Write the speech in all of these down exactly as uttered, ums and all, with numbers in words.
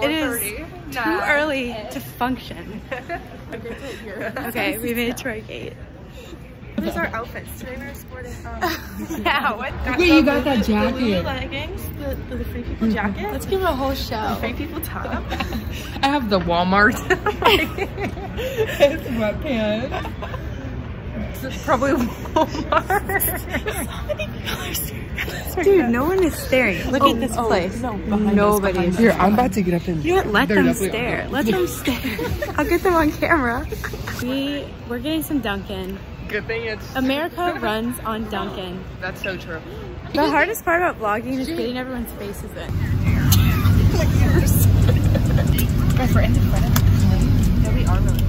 It is too early to function. Okay, we made it to our gate. What is our outfits? Today we're sporting. Um, yeah, what? Wait, you got that jacket. The leggings, the, the, the free people jacket. Let's give it a whole show. The free people top. I have the Walmart. It's sweatpants. It's probably Walmart. Dude, no one is staring. Look oh, at this oh, place. No, Nobody is. Here, I'm about to get up and. You know what? Let them stare. Are. Let them stare. I'll get them on camera. We we're getting some Dunkin'. Good thing it's. America runs on Dunkin'. That's so true. The hardest part about vlogging is getting everyone's faces in. Guys, we're in the front of the No, we are really.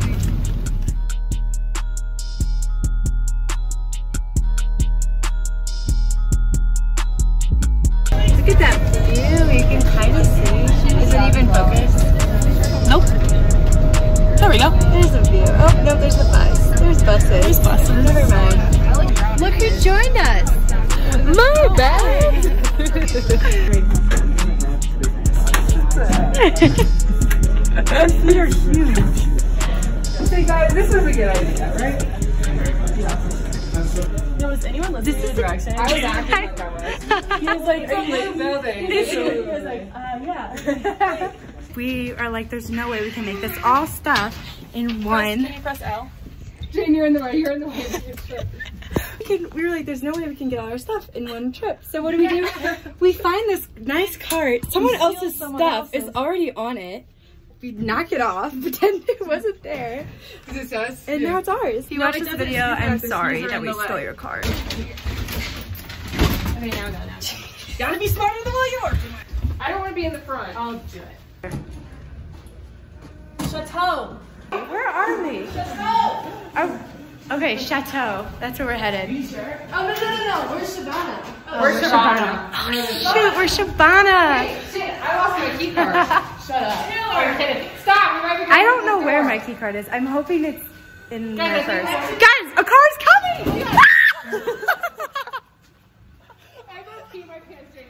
Look at that view. You can kind of see. Is it even focused? Nope. There we go. There's a view. Oh, no, there's a bus. There's buses. There's buses. Never mind. Look who joined us. My bad. Those feet are huge. Okay, guys, this is a good idea, right? No, was anyone listening to the direction? I was acting like I was. He was like, are you building? He was like, uh, yeah. We are like, there's no way we can make this all stuff in one. Can you press L? Jane, you're in the way, you're in the way. We, can, we were like, there's no way we can get all our stuff in one trip. So what do we do? We find this nice cart. Someone else's someone stuff else's. is already on it. We knock it off, pretend it wasn't there. Is this us? And yeah. now it's ours. If you no, watch this video, I'm sorry that we stole your card. Okay, now go now. Gotta be smarter than what you are. I don't want to be in the front. I'll do it. Chateau. Where are we? Chateau. Oh, okay, Chateau. That's where we're headed. Are you sure? Oh, no, no, no, no. Where's Shabana? Oh, we're Shabana. Oh, shoot, we're Shabana. Hey, shit, I lost my key card. Shut up. I'm kidding. Stop. We might be I don't know where my key card is. I'm hoping it's in there Guys, first. I think Guys, a car's coming! I don't pee my pants, Jane.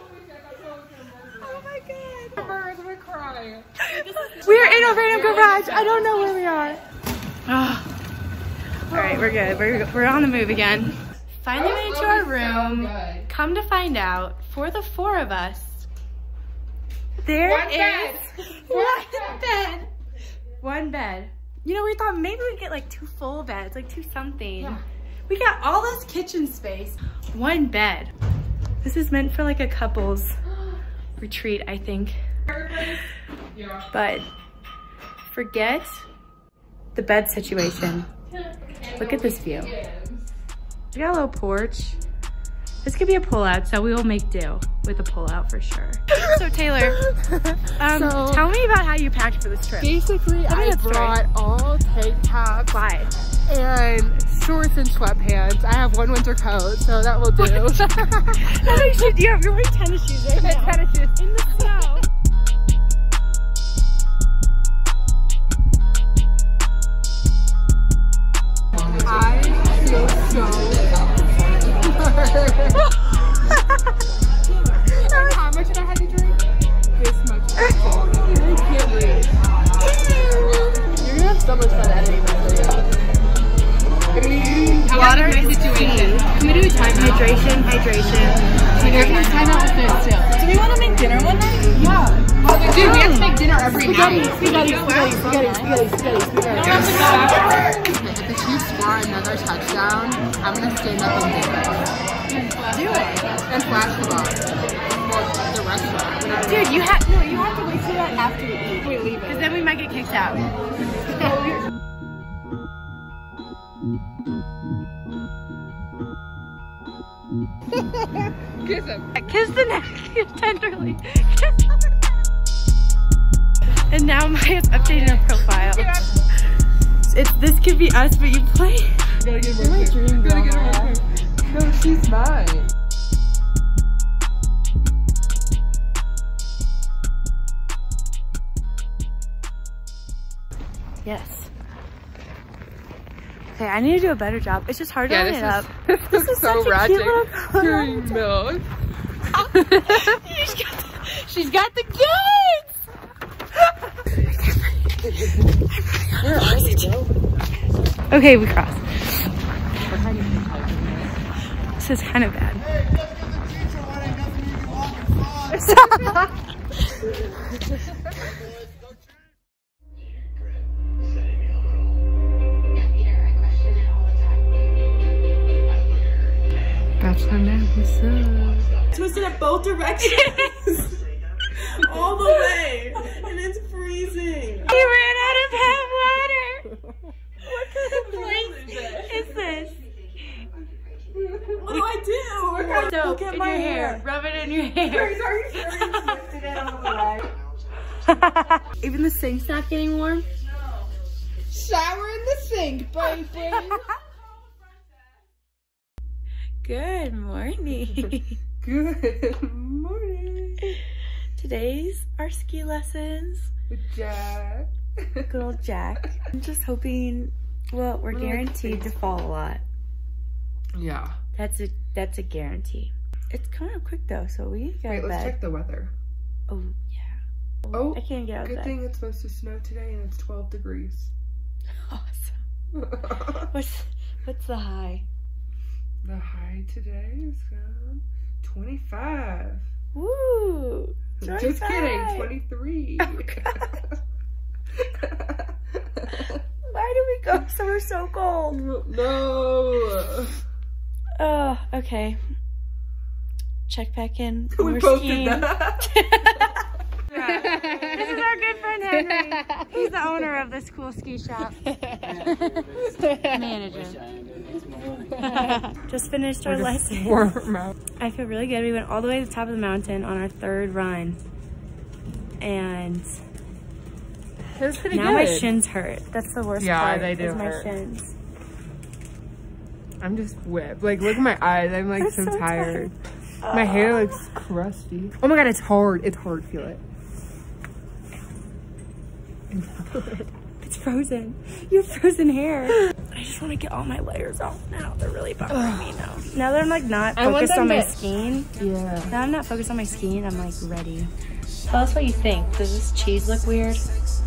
Oh my god. I'm gonna cry. We're in a random garage. I don't know where we are. Oh. All right, we're good. We're, we're on the move again. Finally made it to our room. So Come to find out, for the four of us, there One is bed. one bed. One bed. You know, we thought maybe we'd get like two full beds, like two something. Yeah. We got all this kitchen space. One bed. This is meant for like a couple's retreat, I think. Yeah. But forget the bed situation. Look at this view. We got a little porch. This could be a pull-out, so we will make do with a pull-out for sure. So Taylor, um, So- tell me about how you packed for this trip. Basically, Tell me I that story. brought all tank tops Why? and shorts and sweatpants. I have one winter coat, so that will do. I think you, you're, you're wearing tennis shoes right now. Tennis shoes. In the snow. I feel so How much did I have to drink? This much. I can't breathe. You're gonna have so much fun editing this video. Water situation. Can we do time hydration? Hydration. There's no time out with this too. Do we want to make dinner one night? Yeah. Dude, we have to make dinner every Spaghetti, night. spaghetti, spaghetti, spaghetti, spaghetti, spaghetti, spaghetti. If the Chiefs score another touchdown, I'm gonna stand up and do it. And flash the ball. Well, the restaurant. Dude, you have no. You have to wait till that after we eat. We leave it, because then we might get kicked out. Kiss him. Kiss the neck tenderly. Kiss the neck. And now Maya's updating her profile. It's this could be us, but you play. Gotta get her my dream girl, Maya. No, she's mine. Yes. Okay, I need to do a better job. It's just hard to Yeah, line this it up. is, this is so such a ratchet. cute little Curing milk. she's, got the, she's got the goods! Where are we, bro? Okay, we crossed. This is kind of bad. Bachelor man, what's up? Twisted at both directions. All the way. And it's freezing. He ran out of hot water. What kind of place is this? What do I do? We're gonna Soap look at in my your hair. hair. Rub it in your hair. Are you sure you lifted it out of the way? Even the sink's not getting warm. Shower in the sink, baby. Good morning. Good morning. Today's our ski lessons. With Jack. Good old Jack. I'm just hoping, well, we're guaranteed to fall a lot. Yeah. That's a that's a guarantee. It's coming up quick though, so we need to get Wait, out of let's bed. check the weather. Oh yeah. Oh, I can't get out of good bed. thing it's supposed to snow today and it's twelve degrees. Awesome. What's what's the high? The high today is um, twenty-five. Woo! Just kidding, twenty-three. Oh, why do we go somewhere so cold? No. Oh, okay. Check back in. when We we're both skiing. did that. This is our good friend Henry. He's the owner of this cool ski shop. Manager. Just finished our lesson. I feel really good. We went all the way to the top of the mountain on our third run. And It was pretty now good. my shins hurt. That's the worst Yeah, part. they do is my hurt. shins. I'm just whipped. Like, look at my eyes. I'm like I'm so, so tired. tired. My hair looks crusty. Oh my god, it's hard. It's hard. Feel it. It's frozen. You have frozen hair. I just want to get all my layers off now. They're really bothering me now. Now that I'm like not I want focused them on my to- skiing. Yeah. Now I'm not focused on my skiing. I'm like ready. Tell us what you think. Does this cheese look weird?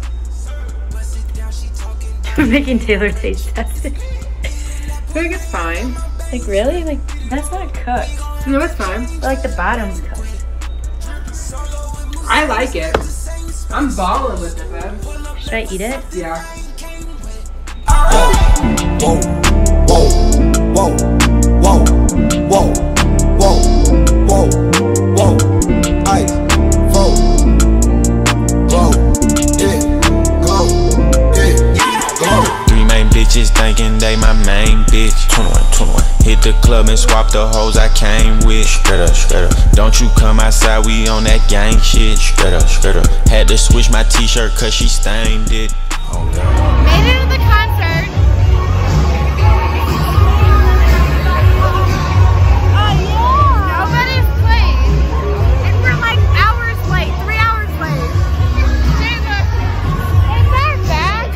We're making Taylor taste test it. I feel like it's fine. Like really? Like that's not cooked. No, it's fine. But, like the bottom's cooked. I like it. I'm balling with it, man. Should I eat it? Yeah. Whoa, whoa, whoa, whoa, whoa, whoa, whoa, whoa, ice, whoa, whoa, yeah, go, yeah, go. Three main bitches thinking they my main bitch. twenty-one, twenty-one. Hit the club and swap the hoes I came with. Straight up, straight up. Don't you come outside, we on that gang shit. Straight up, straight up. Had to switch my t-shirt cause she stained it. Oh God. Made it to the concert. Oh yeah. Nobody's playing. And we're like hours late, three hours late. Jesus. Is that bad?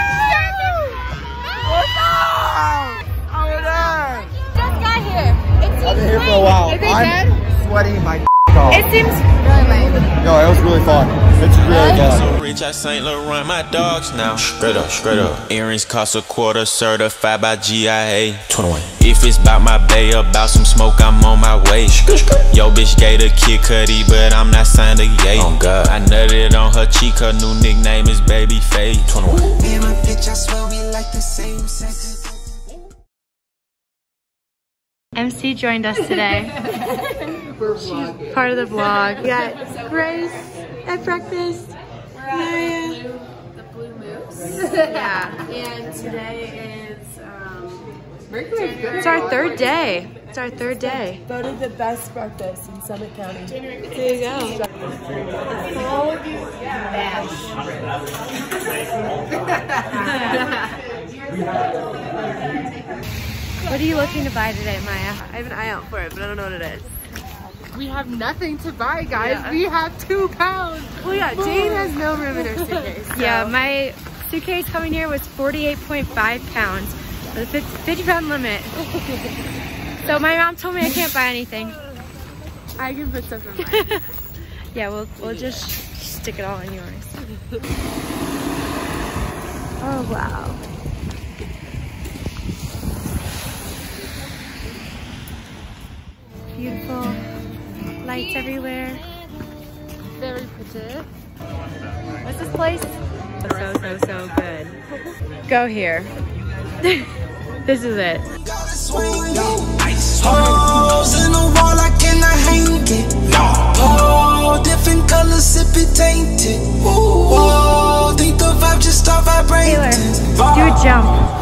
What's up? Oh my god! Just got here. It seems I've been here for a lame. while. Is it I'm dead? sweating my off. It seems really lame. No, it was really fun. It's really fun. So rich I Saint Laurent my dogs now. Straight up, straight up. Earrings cost a quarter, certified by G I A. twenty-one. If it's about my bay, about some smoke, I'm on my way. Yo, bitch gave the Kid Cudi, but I'm not signed to Ye. Oh God. I nutted on her cheek, her new nickname is Babyface. twenty-one. Me and my bitch, I swear we like the same sex. M C joined us today. She's part of the vlog. We got Grace at breakfast. Maya. The Blue Moose. Yeah. And today is um, It's our third day. It's our third day. voted the best breakfast in Summit County. There you go. What are you looking to buy today, Maya? I have an eye out for it, but I don't know what it is. We have nothing to buy, guys. Yeah. We have two pounds. Well, yeah, Jane has no room in her suitcase. So. Yeah, my suitcase coming here was forty-eight point five pounds with a fifty pound limit. So my mom told me I can't buy anything. I can put stuff in mine. Yeah, we'll, we'll just stick it all in yours. Oh, wow. Beautiful lights everywhere. Very pretty. What's this place? So, so, so good. Go here. This is it. Holes in the wall, I cannot hang it. Oh, different colors, sip it tainted. Oh, think the vibe just start vibrating. Taylor, do a jump.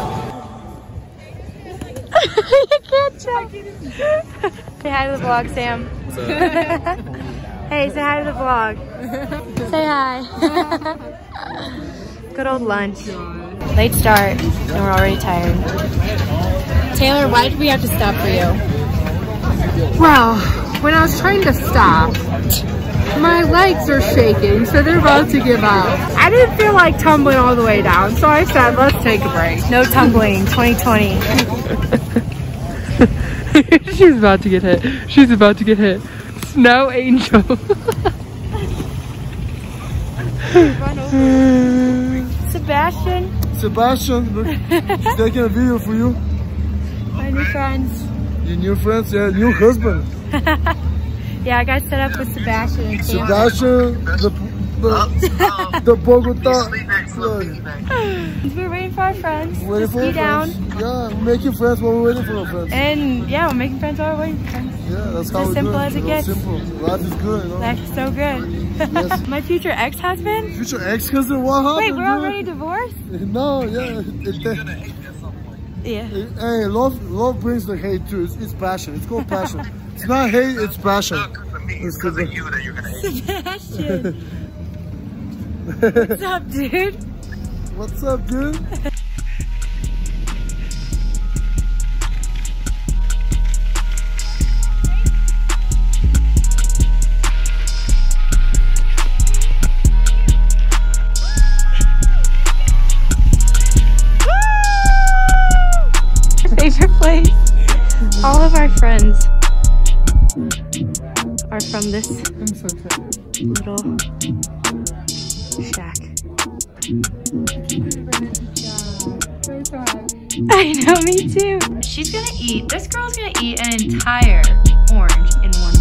You can't jump. Say hi to the vlog, Sam. Hey, say hi to the vlog. Say hi. Good old lunch. Late start, and we're already tired. Taylor, why did we have to stop for you? Well, when I was trying to stop, my legs are shaking, so they're about to give out. I didn't feel like tumbling all the way down, so I said, let's take a break. No tumbling, twenty twenty. She's about to get hit. She's about to get hit. Snow angel. Sebastian, Sebastian, look, he's taking a video for you. my new friends. Your new friends, yeah, new husband. Yeah, I got set up with Sebastian and Sam. Sebastian, the, the, the Bogota. Look, We're waiting for our friends waiting to for ski our down. friends. Yeah, we're making friends while we're waiting for our friends. And yeah, we're making friends while we're waiting for friends. Yeah, that's It's how as we simple do it. as it you know, gets. Simple. Life is good, you know. Life is so good. Yes. My future ex-husband? Future ex-cousin, what happened? Wait, we're dude? already divorced? No, yeah. It, it, Yeah. it, hey, love, love brings the hate too. It's, it's passion. It's called passion. It's not hate, it's passion. It's because of you that you're gonna hate. Sebastian. What's up, dude? What's up, dude? Favorite place. All of our friends are from this little shack. I know, me too. She's gonna eat, this girl's gonna eat an entire orange in one